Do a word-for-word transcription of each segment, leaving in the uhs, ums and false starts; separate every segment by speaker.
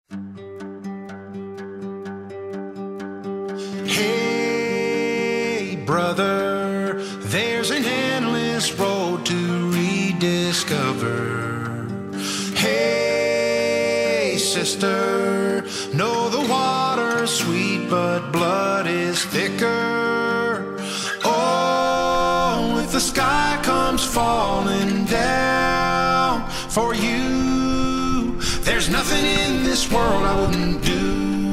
Speaker 1: Hey, brother, there's an endless road to rediscover. Hey, sister, know the water's sweet, but blood is thicker. Oh, if the sky comes falling down for you, there's nothing in this world I wouldn't do.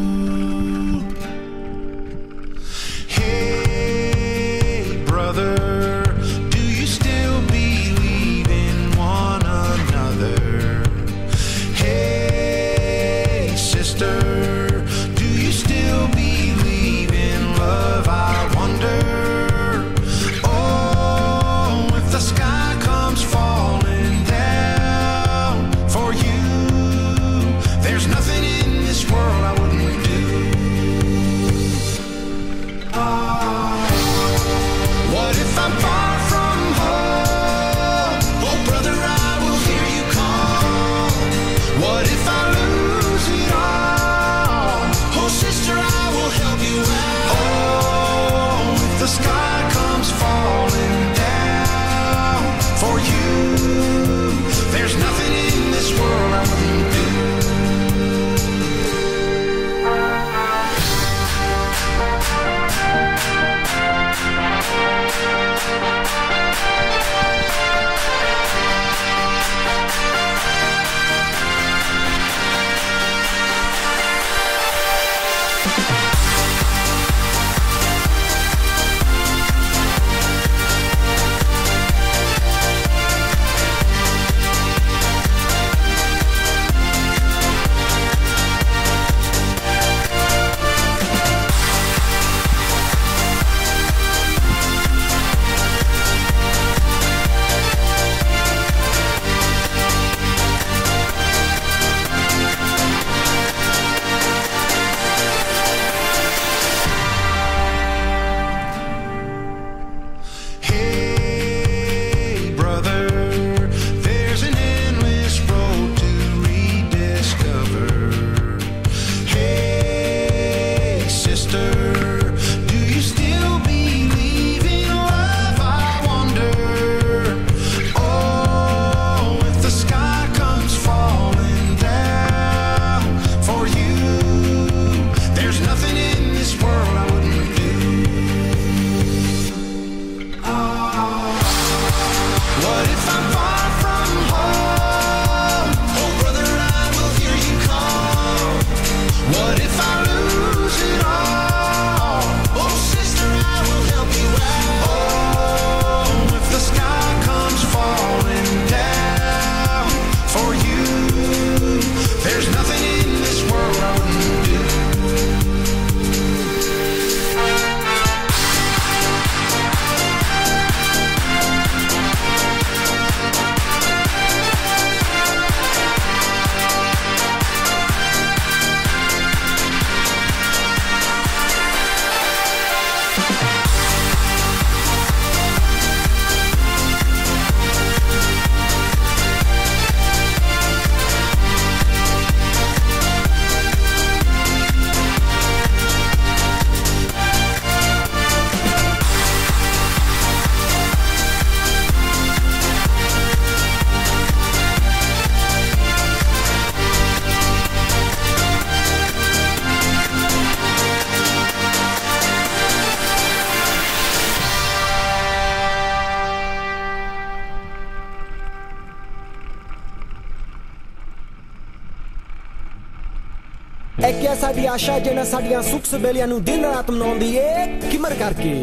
Speaker 2: है क्या साडी आशा जिन्हां साडियां सुख सबेलियां नूं दिन रात मनाउंदी ए Kemar करके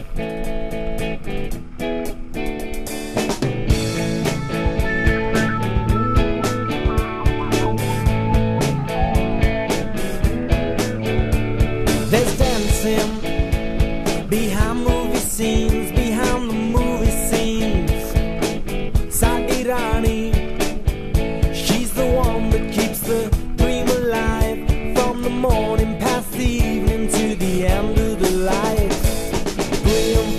Speaker 2: There's dancing behind movie scenes, behind the movie scenes. Sadi Rani, she's the one that keeps the dream alive. From the morning past the evening to the end of the light. Graham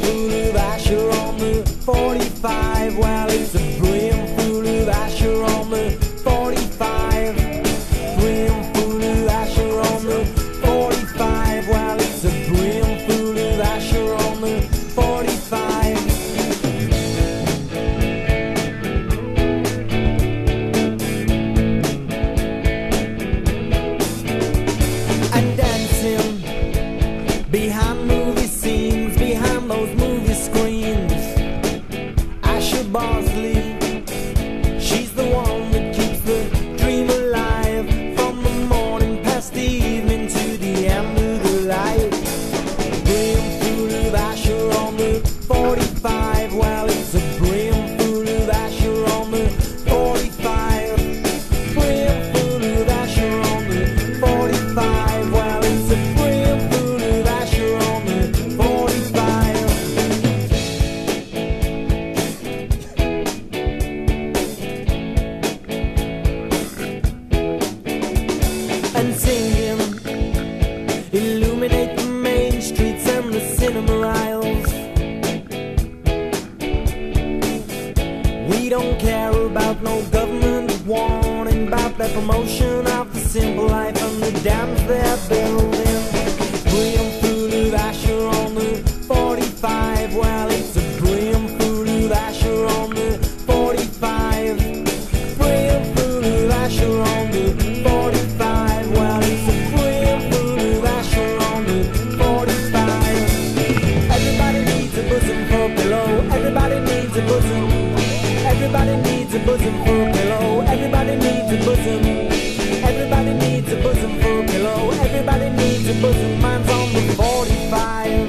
Speaker 2: a promotion of the simple life and the dams they're building. Brim full of Asher on the forty-five. Well, it's a brim full of Asher on the forty-five. Brim full of Asher on the forty-five. Well, it's a brim full of Asher on the forty-five. Everybody needs a bosom for a pillow. Everybody needs a bosom. Everybody needs a bosom for a pillow. Everybody needs a bosom. Everybody needs a bosom for a pillow. Everybody needs a bosom. Mine's on the forty-five.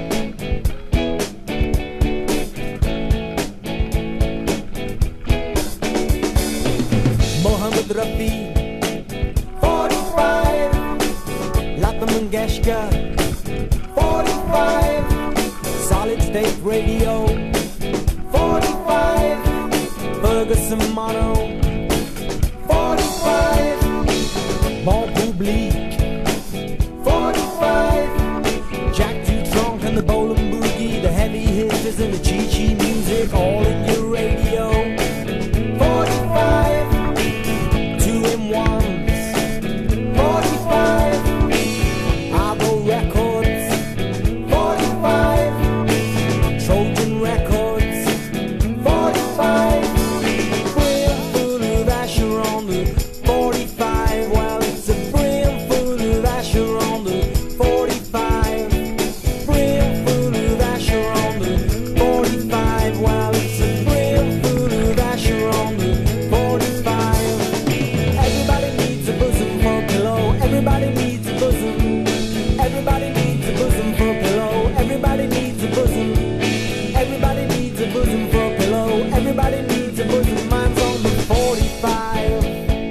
Speaker 2: Mohammed Rafi, forty-five. Lata Mangeshkar, forty-five. Solid State Radio, forty-five. Ferguson Mono, forty-five. Bon Public, forty-five. Jack Dutronc and the Bowling Boogie, the heavy hitters and the Chi-Chi music, all in your radio, forty-five. Two in ones, forty-five. Argo Records, forty-five. Trojan Records, forty-five. Brim full of Asher on the forty-five. Well, it's a brim full of Asher on the forty-five. Brim full of Asher on the forty-five. Well, it's a brim full of Asher on the forty-five. Everybody needs a bosom for a pillow. Everybody needs a bosom. Everybody needs a bosom for a pillow. Everybody needs a bosom. Everybody needs a bosom for a pillow. Everybody needs a bosom. Mine's on the forty-five.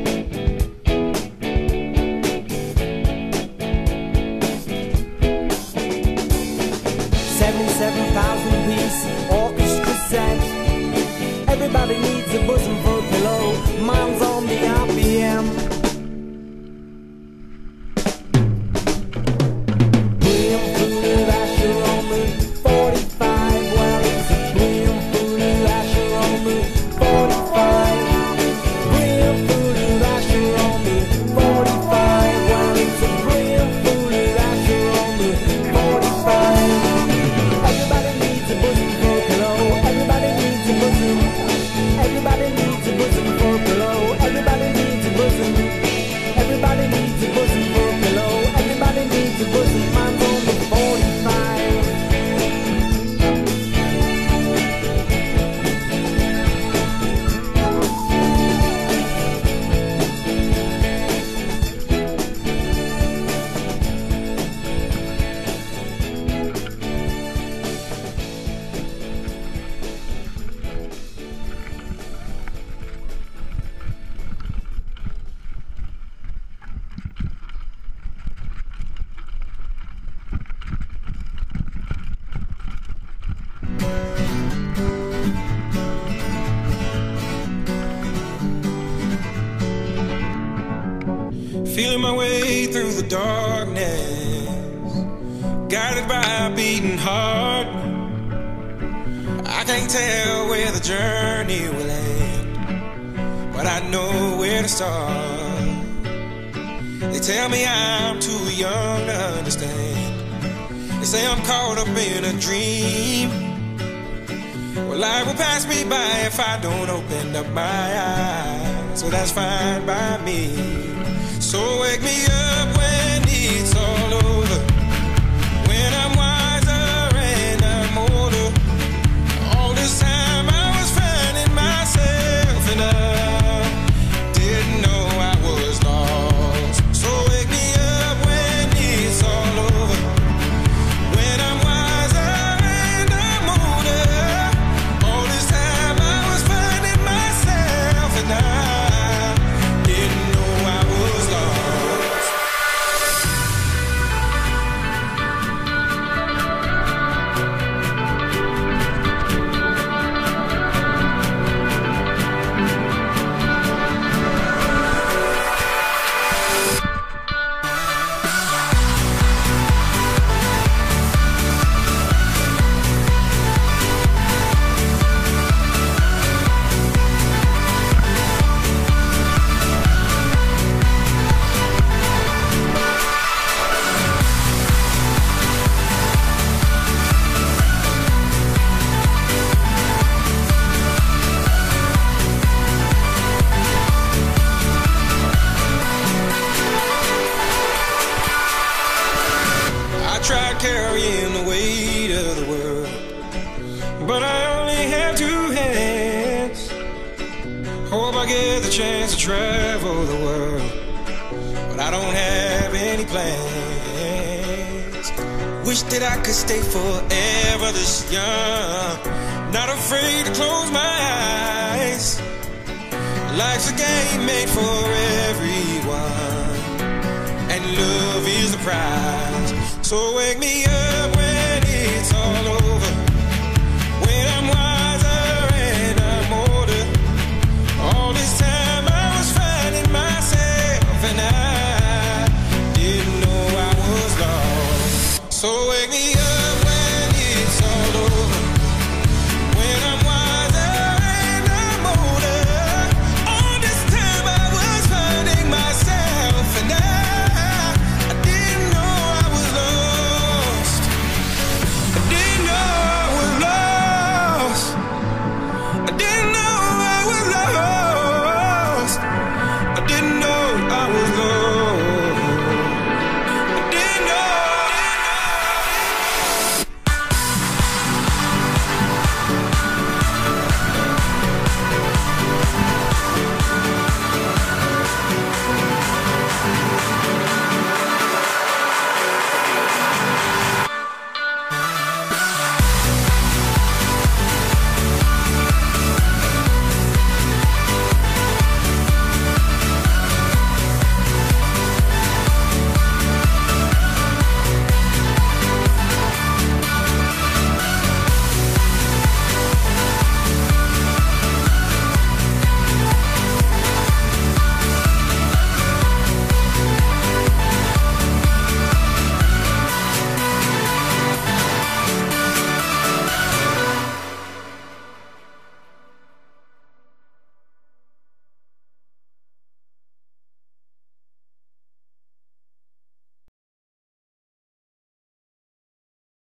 Speaker 2: seventy-seven thousand piece orchestra set. Everybody needs a bosom for a pillow. Mine's on the R P M. Brim full of Asher on the forty-five. Well, it's a brim full of Asher on the forty-five. Brim full of Asher on the forty-five. Well, it's a brim full of Asher on the forty-five. Everybody needs a bosom for a pillow. Everybody needs a bosom. Everybody needs a bosom for a pillow. Everybody needs a bosom. Everybody needs a bosom for a pillow. Everybody needs a bosom. Mine's on the forty-five.
Speaker 1: Feeling my way through the darkness, guided by a beating heart. I can't tell where the journey will end, but I know where to start. They tell me I'm too young to understand. They say I'm caught up in a dream. Well, life will pass me by if I don't open up my eyes, so that's fine by me. So wake me up when it's all over, when I'm wiser and I'm older. All this time I was finding myself and I didn't know I was lost. So wake me up when it's all over, when I'm wiser and I'm older. All this time I was finding myself and I didn't know I was lost. carrying the weight of the world, but I only have two hands. Hope I get the chance to travel the world, but I don't have any plans. Wish that I could stay forever this young, not afraid to close my eyes. Life's a game made for everyone, and love is the prize. So wake me up